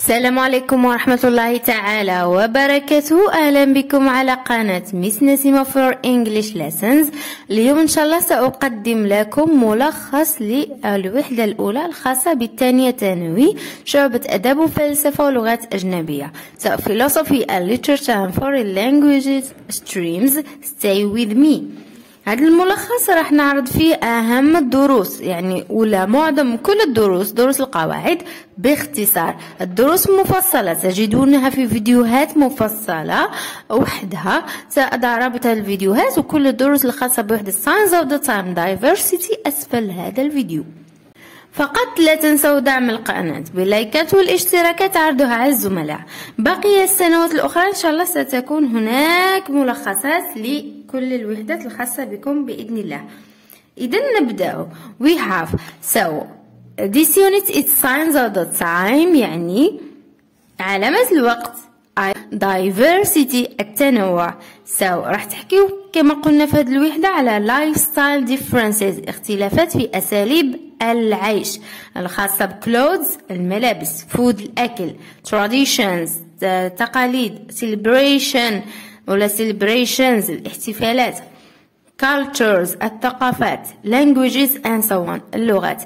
السلام عليكم ورحمة الله تعالى وبركاته. أهلا بكم على قناة ميس نسيمة for English Lessons. اليوم إن شاء الله سأقدم لكم ملخص للوحدة الأولى الخاصة بالثانية ثانوي، شعبة أدب وفلسفة ولغات أجنبية. So philosophy and literature and foreign languages streams. Stay with me. هذا الملخص راح نعرض فيه أهم الدروس، يعني ولا معظم كل الدروس، دروس القواعد باختصار. الدروس مفصلة تجدونها في فيديوهات مفصلة وحدها، سأضع رابط الفيديوهات وكل الدروس الخاصة بوحدة Science of the Time Diversity أسفل هذا الفيديو. فقط لا تنسوا دعم القناة باللايكات والاشتراكات، عرضها على الزملاء. بقي السنوات الأخرى إن شاء الله ستكون هناك ملخصات لكل الوحدات الخاصة بكم بإذن الله. إذا نبدأ. We have this unit is signs of the time، يعني علامات الوقت. diversity التنوع. راح تحكيو كما قلنا في هذه الوحدة على lifestyle differences، اختلافات في أساليب العيش الخاصة بكلودز الملابس، food الأكل، traditions تقاليد، celebration ولا celebrations الاحتفالات، cultures الثقافات، languages and so on اللغات.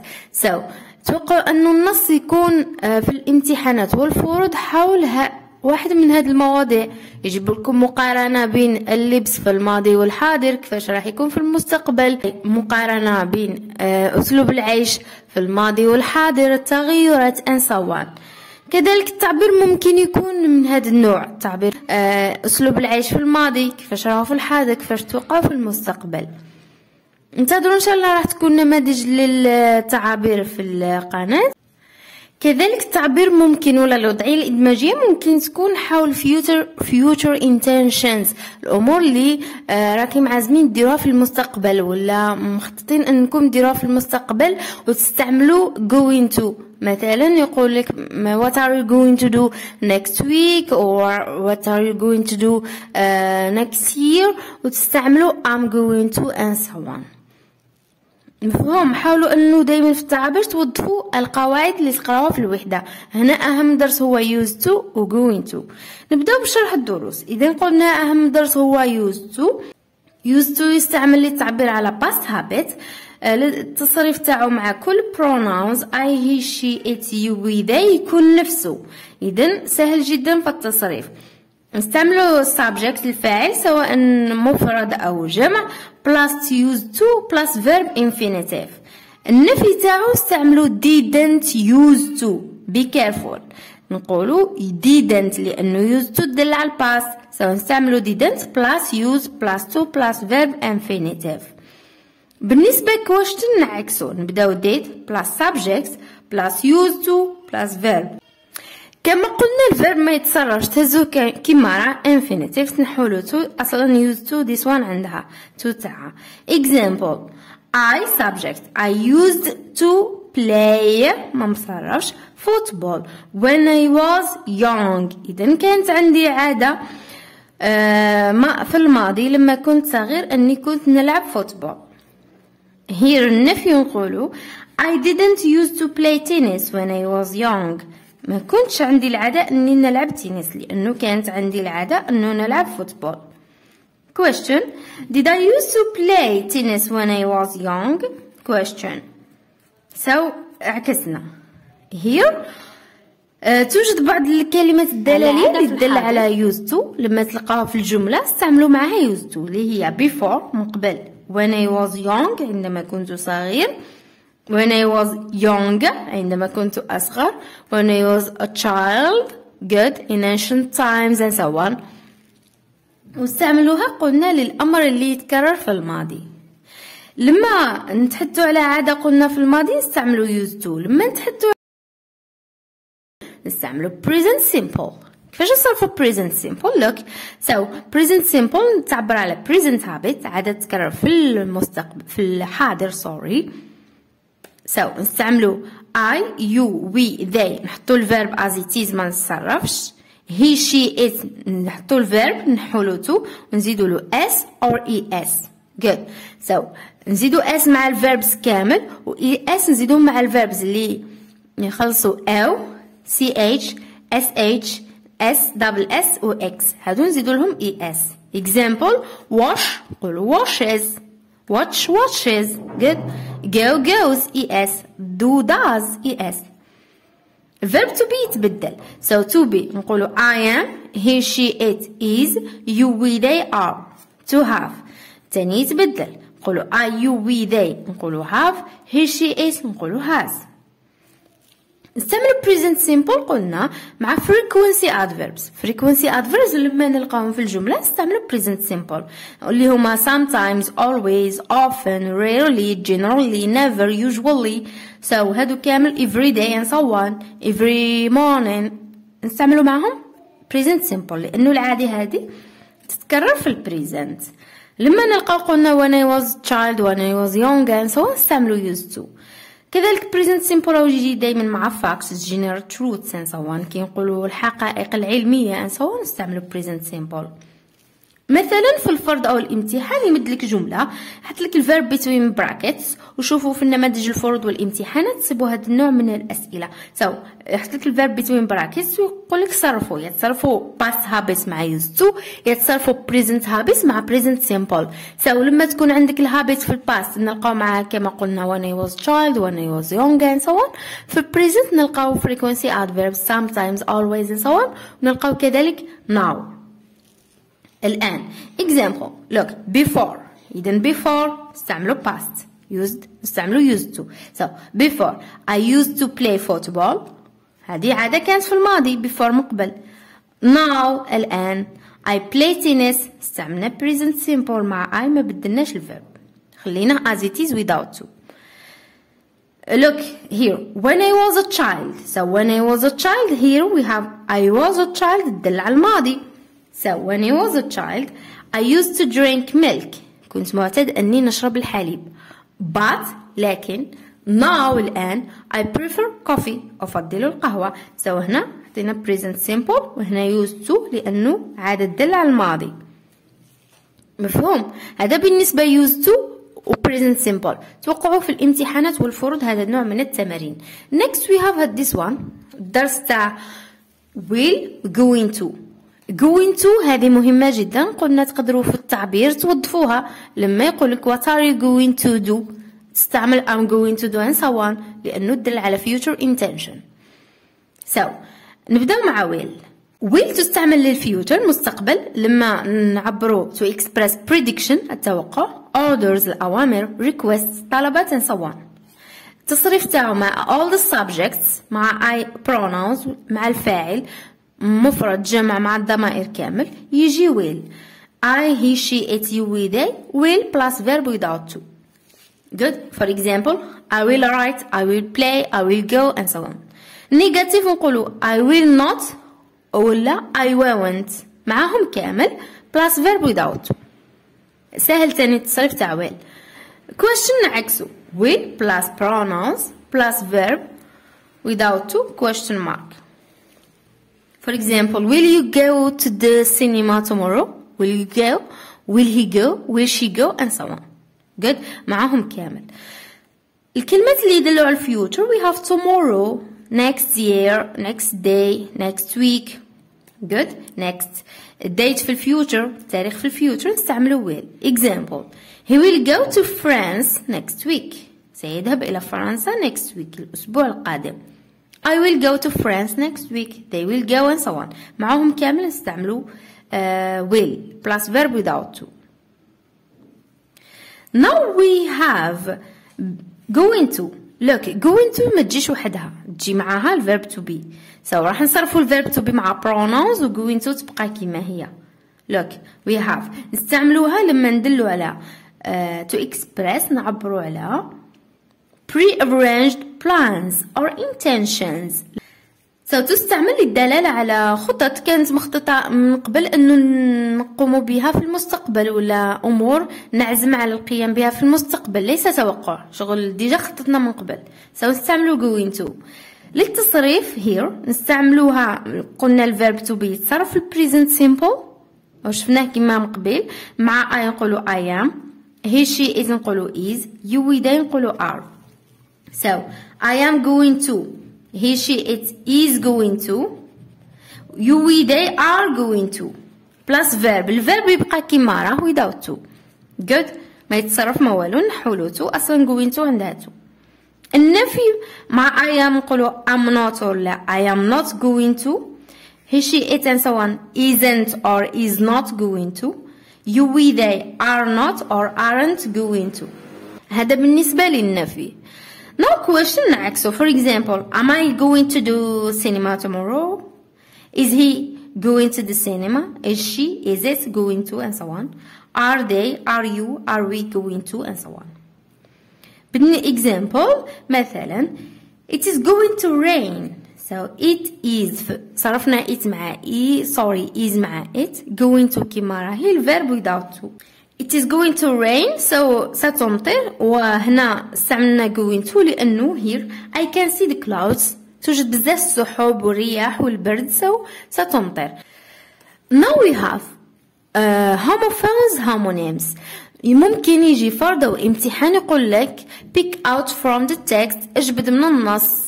توقع أن النص يكون في الامتحانات والفروض حول واحد من هذه المواضيع. يجيب لكم مقارنة بين اللبس في الماضي والحاضر، كيفاش راح يكون في المستقبل، مقارنة بين أسلوب العيش في الماضي والحاضر، التغيرات and so on. كذلك التعبير ممكن يكون من هذا النوع، تعبير أسلوب العيش في الماضي، كيفاش راهو في الحاضر، كيفاش توقع في المستقبل. انتظروا إن شاء الله راح تكون نماذج للتعابير في القناة. كذلك التعبير ممكن ولا الوضعية الإدماجية ممكن تكون حول future intentions، الأمور اللي راكم عازمين ديروها في المستقبل ولا مخططين أنكم ديروها في المستقبل وتستعملوا going to. مثلا يقول لك what are you going to do next week or what are you going to do next year، وتستعملوا I'm going to and so on. مفهوم؟ حاولوا انه دائما في التعابير توظفوا القواعد اللي تقراوها في الوحده. هنا اهم درس هو used to و going to. نبداو بشرح الدروس. اذا قلنا اهم درس هو used to يستعمل للتعبير على past habit. التصريف تاعو مع كل pronouns I he she it you we they يكون نفسه. اذا سهل جدا في التصريف. نستعملوا subject الفاعل سواء مفرد أو جمع plus used to plus verb infinitive. النفي تاعو استعملوا didn't used to. be careful. نقولوا didn't لأنه used to تدل على past، سواء نستعملوا didn't plus use plus to plus verb infinitive. بالنسبة question نعكسو، نبداو did plus subject plus used to plus verb. كما قلنا الفيرب ما يتصرفش، تهزو كيما راه infinitive تنحولو تو، اصلا used to this one عندها to تاعها. example I subject I used to play ما مصرفش football when I was young. اذا كانت عندي عادة ما في الماضي لما كنت صغير اني كنت نلعب فوتبول. here النفي نقولو I didn't used to play tennis when I was young. ما كنتش عندي العادة اني نلعب تنس لانه كانت عندي العادة انه نلعب فوتبول. question did I used to play tennis when I was young؟ question. عكسنا. here توجد بعض الكلمات الدلالية اللي تدل على used to، لما تلقاها في الجملة استعملوا معها used to اللي هي before من قبل، when I was young عندما كنت صغير، when I was young عندما كنت أصغر، when I was a child good in ancient times and so on. واستعملوها قلنا للأمر اللي يتكرر في الماضي. لما نتحدثوا على عادة قلنا في الماضي نستعملوا used to، لما نتحدثوا نستعملوا present simple. كيفاش نصرفوا present simple؟ look present simple تعبر على present habit، عادة تتكرر في المستقبل في الحاضر نستعملوا I you we they نحطوا الفيرب as it is ما نتصرفش، he she it نحطوا الفيرب نحولو to ونزيدوا له s or es. good. نزيدوا s مع الفيربس كامل و es نزيدوهم مع الفيربس اللي يخلصوا او ch sh s double s و x هادو نزيدو لهم es. example wash نقولو washes, watch watches. good. go goes es, do does es. verb to be يتبدل. so to be نقولو I am, he she it is, you we they are. to have تاني يتبدل نقولو I you we they نقولو have, he she it نقولو has. نستعمل present simple قلنا مع frequency adverbs. frequency adverbs لما نلقاهم في الجملة نستعمل present simple اللي هما sometimes, always, often, rarely, generally, never, usually. so هادو كامل every day and so on, every morning نستعملوا معهم present simple لأنه العادي هذه تتكرر في البريزنت. لما نلقاو قلنا when I was child, when I was young and so on نستعملوا used to. كذلك present simple يجي دايما مع facts, general truths and so on. كي نقولوا الحقائق العلمية and so on نستعملوا present simple. مثلا في الفرض او الامتحان يمد لك جمله حط لك الفيرب between brackets وشوفوا في النماذج الفروض والامتحانات تصيبوا هذا النوع من الاسئله. يحط لك الفيرب between brackets ويقول لك صرفوا يتصرفوا past habits مع used to, يتصرفوا present habits مع present simple. لما تكون عندك الهابيت في الباست نلقاو معها كما قلنا when I was child, when I was young and so on. في البريزنت نلقاو frequency adverbs sometimes, always and so on. ونلقاو كذلك now. الآن example look before. إذن before نستعملوا past, used نستعملوا used to. before I used to play football هذه عادة كانت في الماضي before مقبل. now الآن I play tennis استعملنا present simple مع I ما بدلناش الفيرب خلينا as it is without to. look here when I was a child. when I was a child here we have I was a child تدل على الماضي. when I was a child I used to drink milk كنت معتاد أني نشرب الحليب. but لكن now الآن I prefer coffee أفضل القهوة. هنا حطينا present simple وهنا used to لأنه عادة تدل على الماضي. مفهوم؟ هذا بالنسبة used to و present simple. توقعوا في الامتحانات والفروض هذا النوع من التمارين. next we have this one الدرس تاع will going to. going to هذه مهمة جدا. قلنا تقدروا في التعبير توظفوها لما يقولك what are you going to do تستعمل I'm going to do and so on لأنه تدل على future intention. نبدأ مع will تستعمل للفيوتر مستقبل لما نعبروا to express prediction التوقع, orders الأوامر, requests طلبات and so on. التصريف تاعو مع all the subjects مع I pronouns مع الفاعل مفرد جمع مع الضمائر كامل يجي will. I, he, she, it, you, we, they. will plus verb without to. good. for example I will write, I will play, I will go and so on. negative نقولوا I will not ولا I won't معاهم كامل plus verb without to. سهل تاني التصريف تاع will. question نعكسو will plus pronouns plus verb without to question mark. for example will you go to the cinema tomorrow. will you go, will he go, will she go and so on. good. معاهم كامل. الكلمات اللي يدلوا على الفيوتر we have tomorrow, next year, next day, next week. good. next date في الفيوتر تاريخ في الفيوتر نستعملوا will. example he will go to France next week. سيذهب إلى فرنسا next week الأسبوع القادم. I will go to France next week. They will go and so on. معهم كامل نستعملوا will plus verb without to. now we have going to. look going to ما تجيش وحدها تجي معاها الverb to be. راح نصرفوا الverb to be مع pronouns و going to تبقى كما هي. look we have نستعملوها لما ندلوا على to express نعبروا على pre-arranged plans or intentions. تستعمل للدلالة على خطط كانت مخططة من قبل أنه نقوم بها في المستقبل ولا أمور نعزم على القيام بها في المستقبل ليس توقع شغل ديجا خططنا من قبل. نستعملوا going to. للتصريف here نستعملوها قلنا الverb to be يتصرف في present simple وشفناه كما من قبل مع I نقولوا I am, he she it نقولوا is, you we they نقولوا are. I am going to, he she it is going to. you we they are going to plus verb. الفيرب يبقى كيما راه without to. good. ما يتصرف ما والو نحولو to اصلا going to عندها to. النفي مع I am نقولو I'm not ولا I am not going to. he she it and so on isn't or is not going to. you we they are not or aren't going to. هذا بالنسبة للنفي. now question نعكسو. for example am I going to do cinema tomorrow. is he going to the cinema. is she is it going to and so on. are they are you are we going to and so on. example مثلا it is going to rain. so it is صرفنا it مع is مع it. going to كيما راهي الفيرب without to. it is going to rain. so ستمطر وهنا استعملنا going to لأنه here I can see the clouds. توجد بزاف السحب والرياح والبرد. so ستمطر. now we have homophones homonyms. ممكن يجي فرض أو امتحان يقول لك pick out from the text. اجبد من النص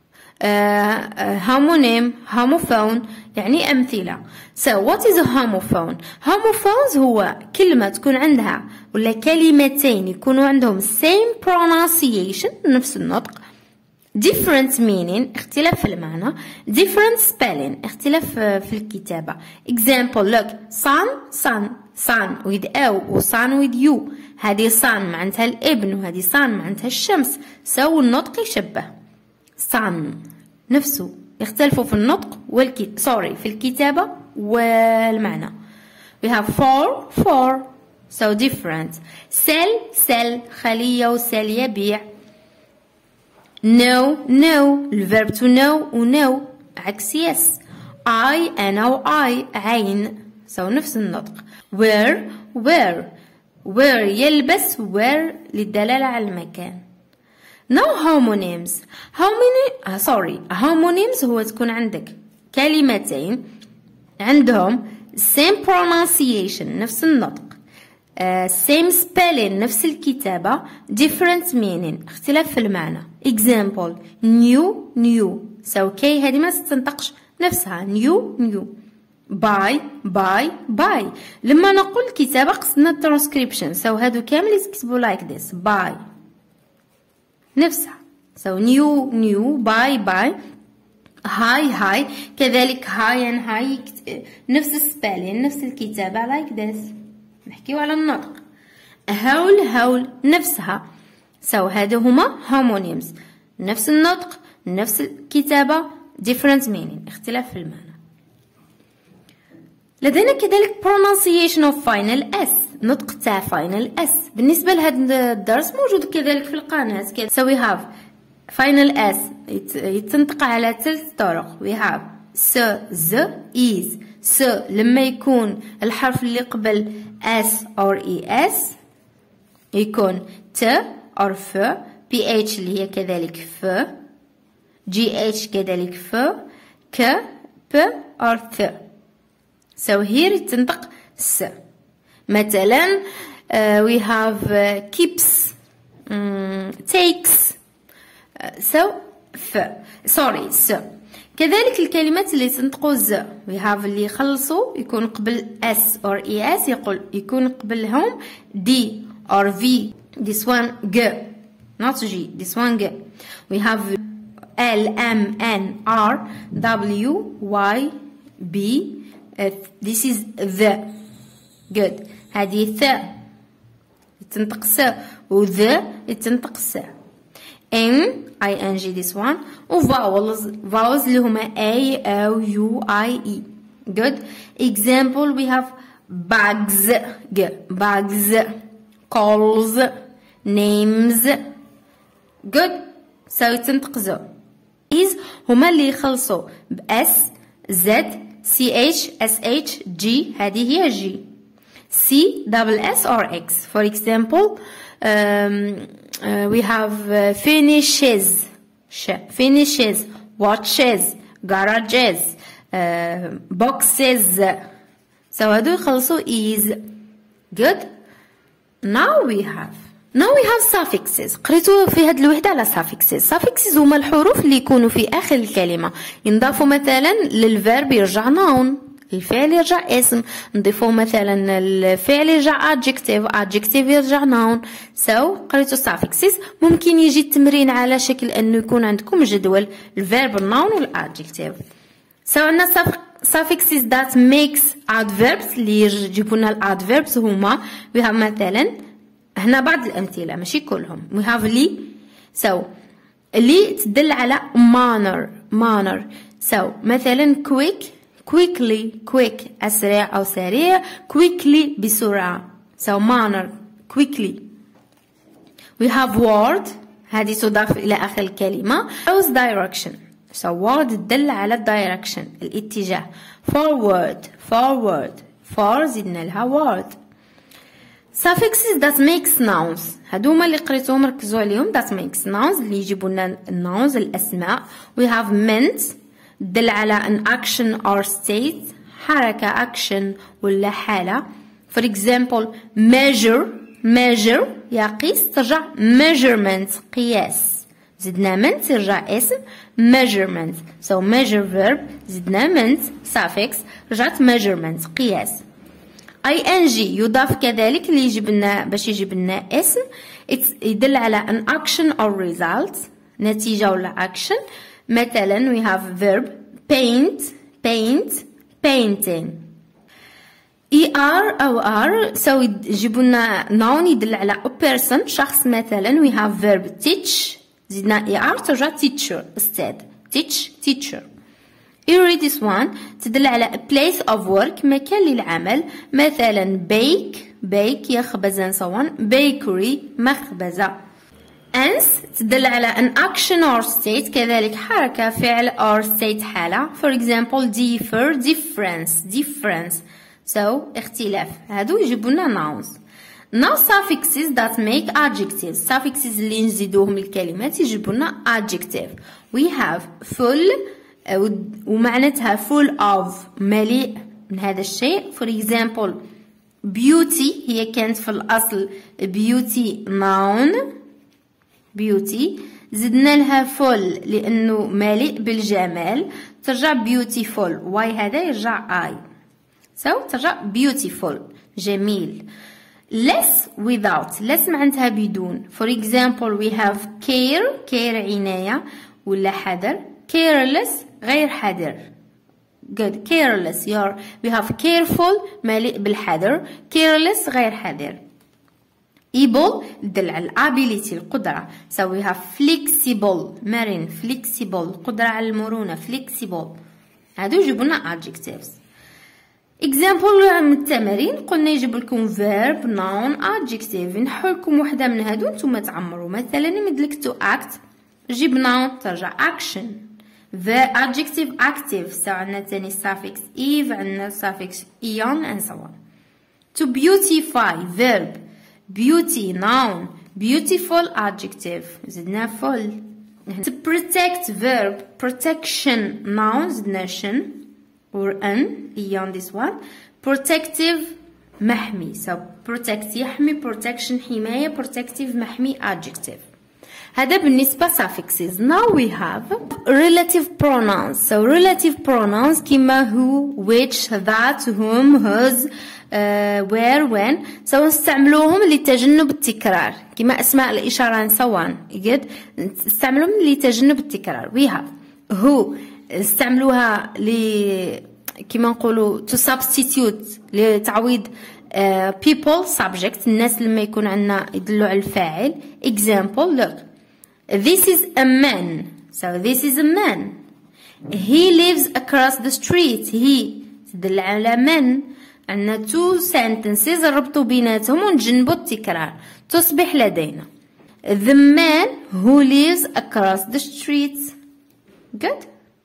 homonym homophone يعني أمثلة. so what is a homophone. homophones هو كلمة تكون عندها ولا كلمتين يكونوا عندهم same pronunciation نفس النطق. different meaning اختلاف في المعنى. different spelling اختلاف في الكتابة. example look sun with a و sun with u. هذه sun معناتها الابن وهذه sun معناتها الشمس. so النطق يشبه. sun نفسه يختلفوا في النطق في الكتابة والمعنى. we have for so different. sell خلية وسل يبيع. know الverb to know و know عكس yes. أنا و I عين so نفس النطق. wear يلبس wear للدلالة على المكان. now homonyms. homonyms هو تكون عندك كلمتين عندهم same pronunciation نفس النطق same spelling نفس الكتابة different meaning اختلاف في المعنى. example new so كي هذه ما تنطقش نفسها new buy لما نقول الكتابة قصدنا transcription. so هادو كامل يكتبوا like this buy نفسها. so new buy high كذلك high and high نفس السبيلين نفس الكتابة like this. نحكيو على النطق. هول نفسها. so هادو هما homonyms نفس النطق نفس الكتابة different meaning اختلاف في المعنى. لدينا كذلك pronunciation of final s نطق تاع final s. بالنسبة لهذا الدرس موجود كذلك في القناة. so we have final s يتنطق على 3 طرق. we have z is. لما يكون الحرف اللي قبل s or es يكون t or f. ph اللي هي كذلك ف. gh كذلك ف. k p or th. so here تنطق س. مثلا we have keeps takes so ف س. كذلك الكلمات اللي تنطقوا ز we have اللي يخلصوا يكون قبل s or es يكون قبلهم d or v. this one g not g. this one g. we have l m n r w y b. this is the. good. هذه ث تنطق س و ذ تنطق س. ing this one و vowels اللي هما a o u i e. good. example we have bags calls names. good. so تنطق ز. is هما اللي يخلصوا ب s z ch sh g. هذه هي g. c double s or x. for example we have finishes watches garages boxes. so هادو يخلصوا is. good. now we have Now we have suffixes. قريتو في هاد الوحدة على suffixes. Suffixes هما الحروف اللي يكونوا في آخر الكلمة، ينضافوا مثلا للverb يرجع noun، الفعل يرجع اسم، نضيفوه مثلا الفعل يرجع adjective يرجع noun. قريتو suffixes. ممكن يجي التمرين على شكل انه يكون عندكم جدول الverb الnoun والadjective. عندنا suffixes that makes adverbs اللي يجيبوا لنا الادverbs هما we have مثلا هنا بعض الأمثلة ماشي كلهم. we have لي لي تدل على manner. مثلا quick أسرع أو سريع، quickly بسرعة. manner quickly. we have word هذه تضاف إلى آخر الكلمة. shows direction. word تدل على direction الاتجاه. forward زدنا لها word. suffixes that makes nouns هادوما اللي قريتوهم ركزوا عليهم. that makes nouns اللي يجيبوا لنا nouns الأسماء. we have meant تدل على an action or state، حركة action ولا حالة. for example measure يقيس ترجع measurement قياس، زدنا meant يرجع اسم measurement. measure verb زدنا meant suffix رجعت measurement قياس. ing يضاف كذلك اللي يجيب لنا باش يجيب لنا اسم، يدل على an action or result نتيجة ولا action. مثلا we have verb paint painting. أو r يجيب لنا noun يدل على a person شخص. مثلا we have verb teach زدنا ترجع teacher أستاذ teacher. read this one تدل على a place of work مكان للعمل. مثلا bake يخبز bakery مخبزة. ans تدل على an action or state كذلك حركة فعل or state حالة. for example difference اختلاف. هادو يجيبوا لنا nouns. now suffixes that make adjectives. suffixes اللي نزيدوهم الكلمات يجيبوا لنا adjective. we have full ومعناتها full of مليء من هذا الشيء. for example beauty هي كانت في الأصل beauty noun زدنا لها full لأنه مليء بالجمال ترجع beautiful. why هذا يرجع I ترجع beautiful جميل. less معناتها بدون. for example we have care عناية ولا حذر. careless غير حذر. good careless we have careful مليء بالحذر، careless غير حذر. able تدل على ability القدرة. we have flexible مرن flexible قدرة على المرونة flexible. هادو يجيبوا لنا adjectives. example من التمارين قلنا يجيب لكم verb noun adjective. نحو لكم وحدة من هادو نتوما تعمروا. مثلا يمدلك to act جيب noun ترجع action. the adjective active عندنا تاني suffix eve عندنا suffix ion and so on. to beautify verb beauty noun beautiful adjective زدنا full. to protect verb protection noun زدنا shin or an ion this one. protective محمي protect يحمي protection حماية protective محمي adjective. هذا بالنسبة suffixes. now we have relative pronouns. relative pronouns كما who which that whom whose where when. نستعملوهم لتجنب التكرار كما أسماء الإشارة نستعملوهم لتجنب التكرار. we have who نستعملوها كما نقولوا to substitute لتعويض people subject الناس لما يكون عندنا يدلوا على الفاعل. example look this is a man. this is a man. he lives across the street. he تدل على من. عندنا two sentences نربطوا بيناتهم ونجنبوا التكرار تصبح لدينا the man who lives across the street. good.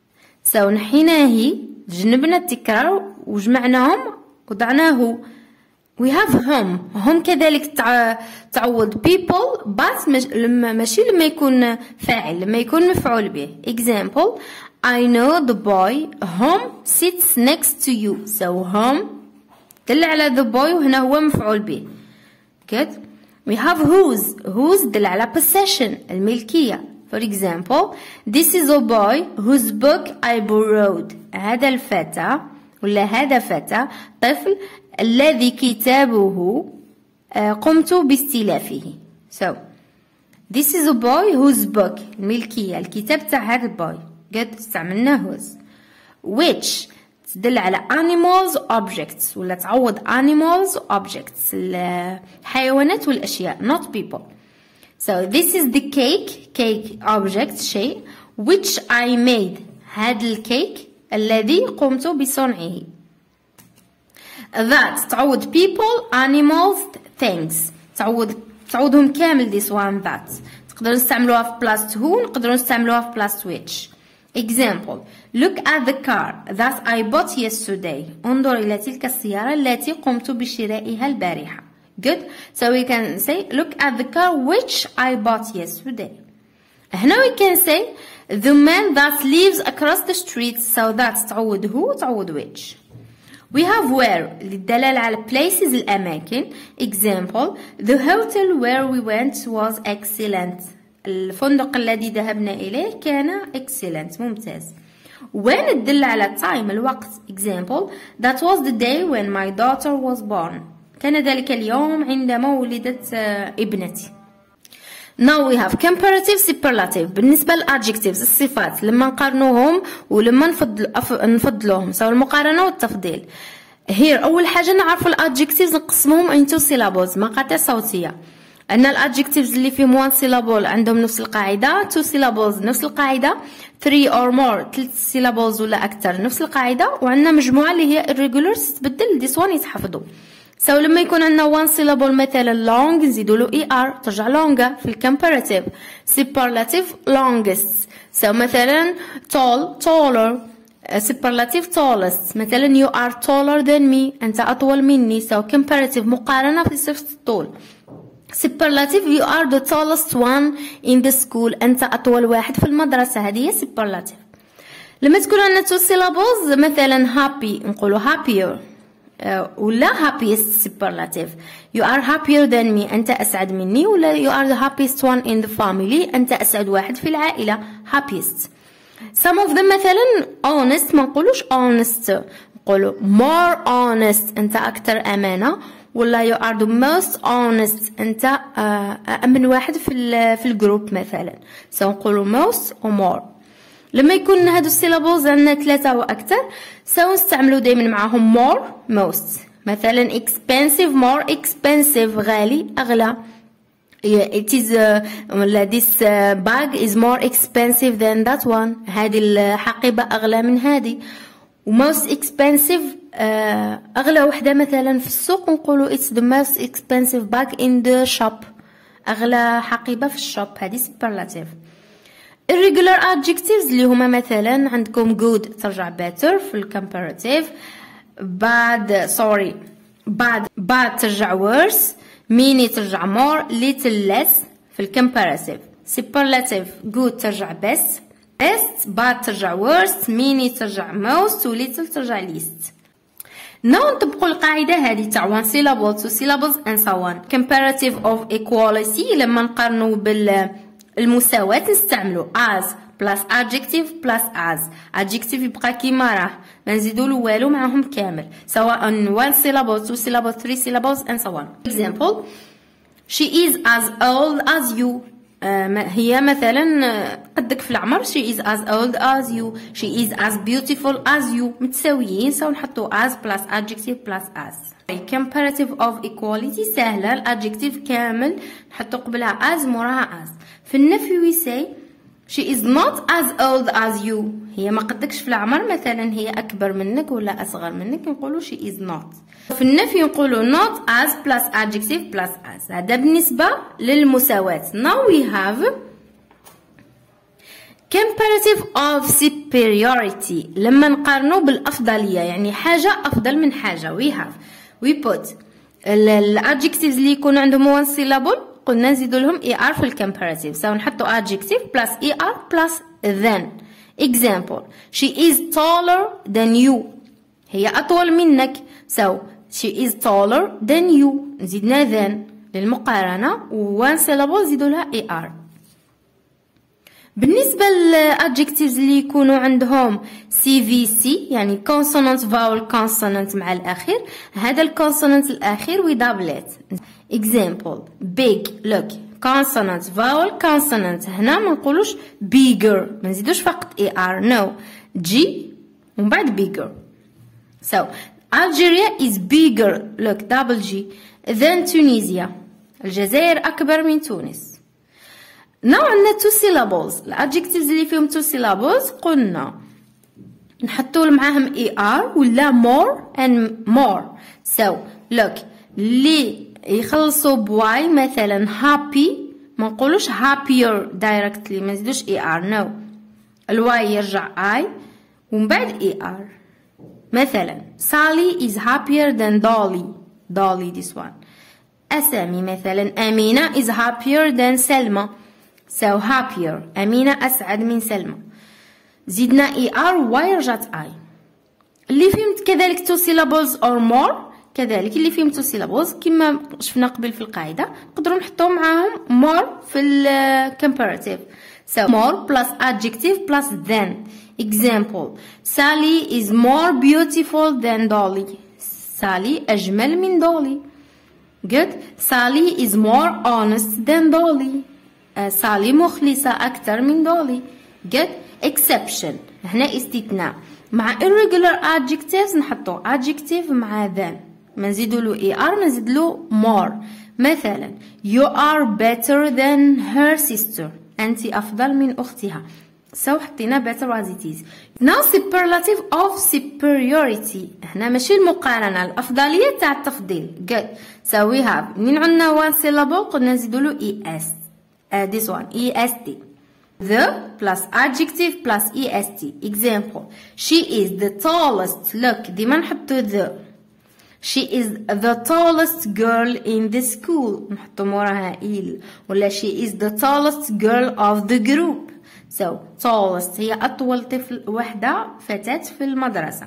نحينا هي جنبنا التكرار وجمعناهم وضعناه. we have هم كذلك تعوض people but ماشي لما يكون فاعل لما يكون مفعول به. example I know the boy home sits next to you. home دل على the boy وهنا هو مفعول به. good. We have whose تدل على possession الملكية. For example, this is a boy whose book I borrowed. هذا الفتى ولا هذا فتى طفل الذي كتابه قمت باستلافه. So this is a boy whose book الملكية الكتاب تاع هذا البوي. Good. استعملنا whose. Which تدل على animals objects ولا تعوض animals objects الحيوانات والأشياء not people. So this is the cake object شيء which I made هذا الكيك الذي قمت بصنعه. That تعوض people animals things تعوضهم كامل this one that. تقدروا نستعملوها في plus who نقدروا نستعملوها في plus which. Example, look at the car that I bought yesterday. انظر إلى تلك السيارة التي قمت بشرائها البارحة. Good. So we can say look at the car which I bought yesterday. هنا we can say the man that lives across the street. So that تعوض who تعوض which. We have where للدلالة على places الأماكن. Example, the hotel where we went was excellent. الفندق الذي ذهبنا إليه كان excellent ممتاز. When تدل على time الوقت. Example, that was the day when my daughter was born. كان ذلك اليوم عندما ولدت ابنتي. Now we have comparative superlative. بالنسبة للadjectives الصفات لما نقارنوهم ولما نفضلوهم سواء المقارنة والتفضيل. Here أول حاجة نعرفوا الadjectives نقسمهم into syllables مقاطع صوتية. أن الادجكتيفز اللي فيهم one syllable عندهم نفس القاعدة. two syllables نفس القاعدة. three or more 3 syllables ولا أكثر نفس القاعدة. وعندنا مجموعة اللي هي irregulars تتبدل this one يتحفظوا. سو لما يكون عندنا one syllable مثلا long نزيدوا له er ترجع longer في الcomparative. superlative longest. سو مثلا tall taller. superlative tallest مثلا you are taller than me أنت أطول مني. سو comparative مقارنة في صفة الطول. superlative you are the tallest one in the school أنت أطول واحد في المدرسة. هذه هي superlative. لما تكون عندنا two syllables مثلا happy نقولوا happier ولا happiest superlative. you are happier than me أنت أسعد مني. ولا you are the happiest one in the family أنت أسعد واحد في العائلة happiest. some of them مثلا honest ما نقولوش honest نقولوا more honest أنت أكثر أمانة. ولا you are the most honest أنت أمن واحد في الجروب مثلا. سنقولوا most و more. لما يكون هادو السيلابوز عندنا 3 وأكثر سنستعملوا دايما معاهم more most. مثلا expensive more expensive غالي أغلى. it is this bag is more expensive than that one. هذه الحقيبة أغلى من هذه. most expensive أغلى وحدة مثلا في السوق نقولوا it's the most expensive bag in the shop. أغلى حقيبة في الشوب. هذه superlative. irregular adjectives اللي هما مثلا عندكم good ترجع better في الcomparative. bad ترجع worse. many ترجع more little less في الcomparative. superlative good ترجع best bad ترجع worst many ترجع most و little ترجع least. نطبقوا القاعدة هذه تاع one syllable two syllables and so on. comparative of equality لما نقارنوا بالمساواة نستعملوا as plus adjective plus as. adjective يبقى كيما راه ما نزيدوا له والو معاهم كامل سواء one syllable two syllables three syllables and so on. example, she is as old as you. هي مثلا قدك في العمر. she is as old as you. she is as beautiful as you. متساويين سو نحطوا as plus adjective plus as. comparative of equality سهلة. الادجكتيف كامل نحطوا قبلها as موراها as. في النفي we say she is not as old as you. هي ما قدكش في العمر مثلا هي أكبر منك ولا أصغر منك نقولوا she is not. في النفي نقولوا not as plus adjective plus as. هذا بالنسبة للمساواة. now we have comparative of superiority لما نقارنوا بالأفضلية يعني حاجة أفضل من حاجة. we put الadjectives اللي يكون عندهم one syllable قلنا نزيدوا لهم er في الcomparative. سو نحطوا adjective plus er plus than. example, she is taller than you. هي أطول منك. so she is taller than you. نزيدنا than. للمقارنة، و one syllable زيدوا لها er. بالنسبة للادجكتيفز اللي يكونوا عندهم CVC يعني consonant vowel consonant مع الأخير، هذا الكونسونانت الأخير we double it. example big look consonant vowel consonant، هنا ما نقولوش bigger، ما نزيدوش فقط er no G ومن بعد bigger. so Algeria is bigger look double G than Tunisia، الجزائر أكبر من تونس. now عندنا two syllables، الادجكتيفز اللي فيهم two syllables قلنا نحطوا معاهم er ولا more and more. so look اللي يخلصوا بواي مثلا happy ما نقولوش happier directly، ما نزيدوش er no، الواي يرجع I ومن بعد er. مثلا Sally is happier than Dolly this one. أسامي مثلا أمينة is happier than سلمى، so happier أمينة أسعد من سلمى، زدنا er واي رجعت I. اللي فهمت كذلك two syllables or more، كذلك اللي فيهم two syllables كما شفنا قبل في القاعدة نقدروا نحطوا معاهم more في ال comparative. so more plus adjective plus than. example Sally is more beautiful than Dolly، Sally أجمل من Dolly. good Sally is more honest than Dolly، Sally مخلصة أكثر من Dolly. good exception هنا استثناء، مع irregular adjectives نحطوا adjective مع than، ما نزيدوا له er ما نزيد له more. مثلا you are better than her sister، أنت أفضل من أختها، so حطينا better as it is. now superlative of superiority، هنا ماشي المقارنة، الأفضلية تاع التفضيل. good so we have من عندنا one syllable قلنا نزيدوا له es this one est. the plus adjective plus est. example she is the tallest look ديما نحطو the، she is the tallest girl in the school نحطو موراها il، ولا she is the tallest girl of the group. so tallest هي أطول طفل وحدة فتاة في المدرسة.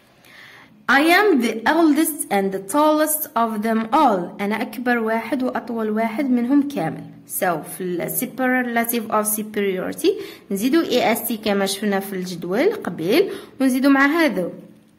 I am the eldest and the tallest of them all، أنا أكبر واحد وأطول واحد منهم كامل. so في ال superlative of superiority نزيدو est كما شفنا في الجدول قبل، ونزيدو مع هذا.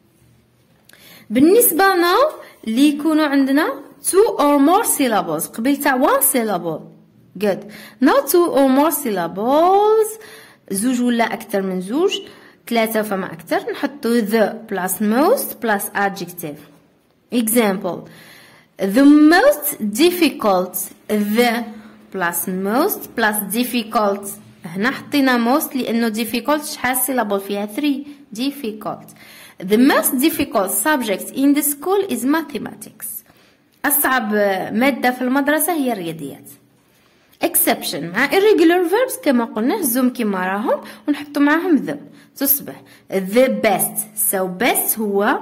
بالنسبة now اللي يكونوا عندنا two or more syllables قبل تاع one syllable. good now two or more syllables زوج ولا أكثر من زوج، ثلاثة فما أكثر، نحطو the plus most plus adjective. example the most difficult the plus most plus difficult، هنا حطينا most لأنه difficult شحال syllable فيها 3 difficult. the most difficult subject in the school is mathematics، أصعب مادة في المدرسة هي الرياضيات. exception مع irregular verbs كما قلنا نهزهم كما راهم ونحطو معاهم the، تصبح the best. so best هو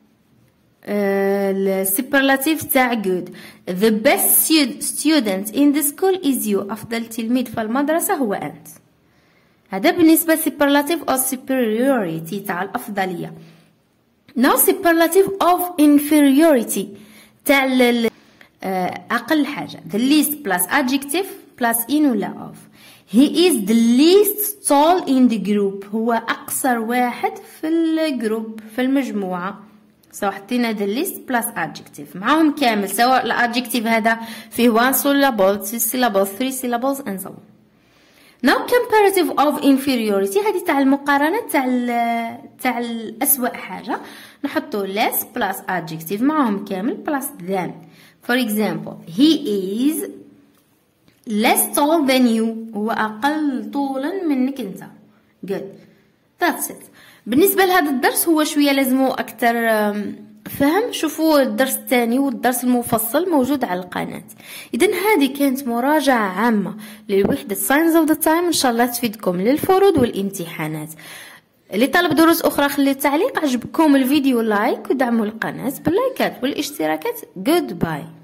superlative تاع good. the best student in the school is you، أفضل تلميذ في المدرسة هو أنت. هذا بالنسبة superlative of superiority تاع الأفضلية. now superlative of inferiority تاع أقل حاجة the least plus adjective plus in ولا of. he is the least tall in the group، هو أقصر واحد في الجروب في المجموعة. so حطينا the least plus adjective معاهم كامل، سواء الادجكتيف هذا فيه one syllable 2 syllables 3 syllables and so on. now comparative of inferiority هذه تاع المقارنة تاع الأسوأ حاجة، نحطو less plus adjective معاهم كامل plus than. for example he is less tall than you، هو أقل طولا منك أنت. good that's it. بالنسبة لهذا الدرس هو شوية لازمو أكتر فهم، شوفوا الدرس الثاني والدرس المفصل موجود على القناة. إذن هذه كانت مراجعة عامة للوحدة Signs of the Time، إن شاء الله تفيدكم للفروض والامتحانات. اللي طلب دروس أخرى خلي التعليق، عجبكم الفيديو لايك ودعموا القناة باللايكات والاشتراكات. Goodbye.